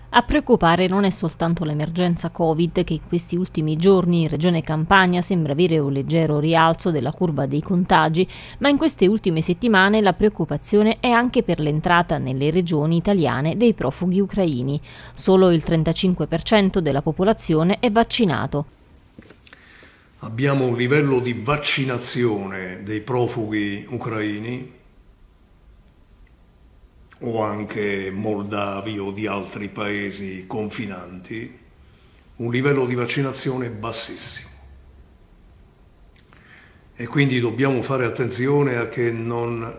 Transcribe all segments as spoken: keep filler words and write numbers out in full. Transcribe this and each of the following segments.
A preoccupare non è soltanto l'emergenza Covid, che in questi ultimi giorni in Regione Campania sembra avere un leggero rialzo della curva dei contagi, ma in queste ultime settimane la preoccupazione è anche per l'entrata nelle regioni italiane dei profughi ucraini. Solo il trentacinque per cento della popolazione è vaccinato. Abbiamo un livello di vaccinazione dei profughi ucraini o anche moldavi o di altri paesi confinanti, un livello di vaccinazione bassissimo. E quindi dobbiamo fare attenzione a che non,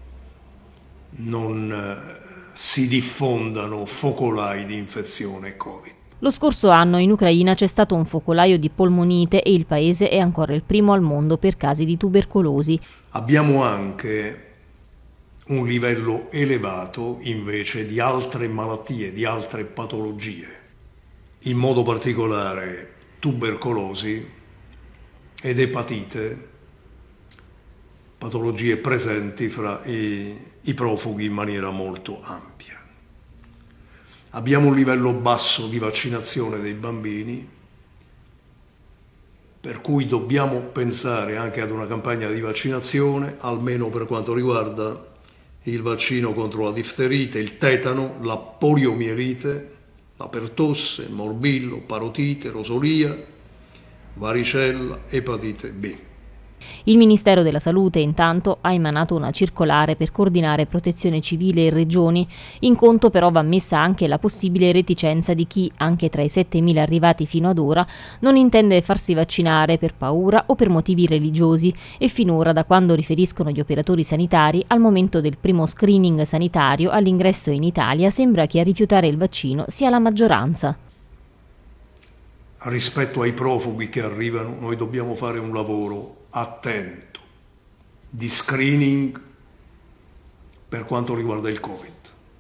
non si diffondano focolai di infezione Covid. Lo scorso anno in Ucraina c'è stato un focolaio di polmonite e il paese è ancora il primo al mondo per casi di tubercolosi. Abbiamo anche un livello elevato invece di altre malattie, di altre patologie, in modo particolare tubercolosi ed epatite, patologie presenti fra i, i profughi in maniera molto ampia. Abbiamo un livello basso di vaccinazione dei bambini, per cui dobbiamo pensare anche ad una campagna di vaccinazione, almeno per quanto riguarda il vaccino contro la difterite, il tetano, la poliomielite, la pertosse, il morbillo, parotite, rosolia, varicella, epatite B. Il Ministero della Salute intanto ha emanato una circolare per coordinare protezione civile e regioni. In conto però va messa anche la possibile reticenza di chi, anche tra i settemila arrivati fino ad ora, non intende farsi vaccinare per paura o per motivi religiosi e finora, da quando riferiscono gli operatori sanitari, al momento del primo screening sanitario all'ingresso in Italia sembra che a rifiutare il vaccino sia la maggioranza. Rispetto ai profughi che arrivano, noi dobbiamo fare un lavoro attento di screening per quanto riguarda il Covid.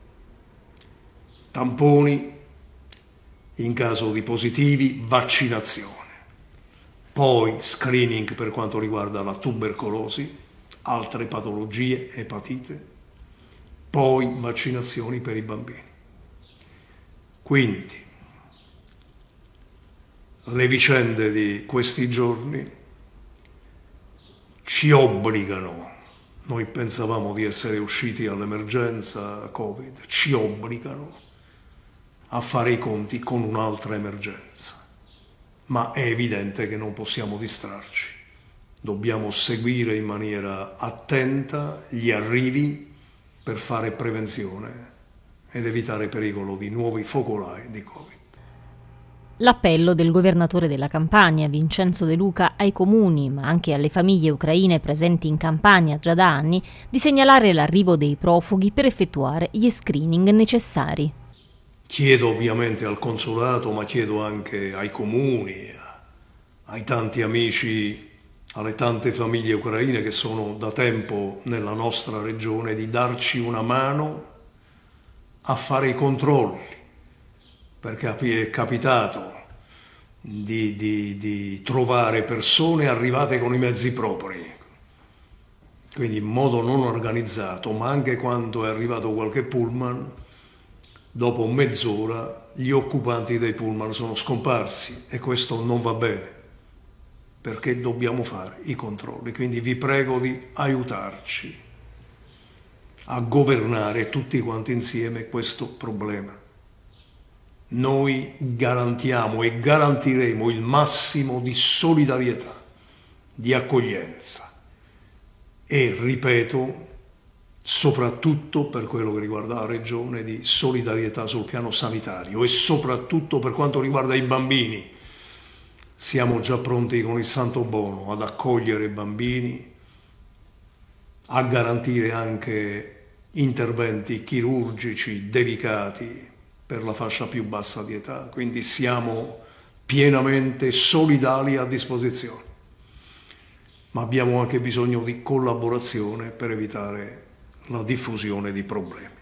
Tamponi in caso di positivi, vaccinazione. Poi screening per quanto riguarda la tubercolosi, altre patologie, epatite. Poi vaccinazioni per i bambini. Quindi le vicende di questi giorni ci obbligano, noi pensavamo di essere usciti dall'emergenza Covid, ci obbligano a fare i conti con un'altra emergenza, ma è evidente che non possiamo distrarci, dobbiamo seguire in maniera attenta gli arrivi per fare prevenzione ed evitare pericolo di nuovi focolai di Covid. L'appello del governatore della Campania, Vincenzo De Luca, ai comuni, ma anche alle famiglie ucraine presenti in Campania già da anni, di segnalare l'arrivo dei profughi per effettuare gli screening necessari. Chiedo ovviamente al consolato, ma chiedo anche ai comuni, ai tanti amici, alle tante famiglie ucraine che sono da tempo nella nostra regione, di darci una mano a fare i controlli, perché è capitato di, di, di trovare persone arrivate con i mezzi propri, quindi in modo non organizzato, ma anche quando è arrivato qualche pullman, dopo mezz'ora gli occupanti dei pullman sono scomparsi e questo non va bene, perché dobbiamo fare i controlli. Quindi vi prego di aiutarci a governare tutti quanti insieme questo problema. Noi garantiamo e garantiremo il massimo di solidarietà, di accoglienza e, ripeto, soprattutto per quello che riguarda la regione, di solidarietà sul piano sanitario e soprattutto per quanto riguarda i bambini. Siamo già pronti con il Santo Bono ad accogliere i bambini, a garantire anche interventi chirurgici delicati per la fascia più bassa di età, quindi siamo pienamente solidali a disposizione, ma abbiamo anche bisogno di collaborazione per evitare la diffusione di problemi.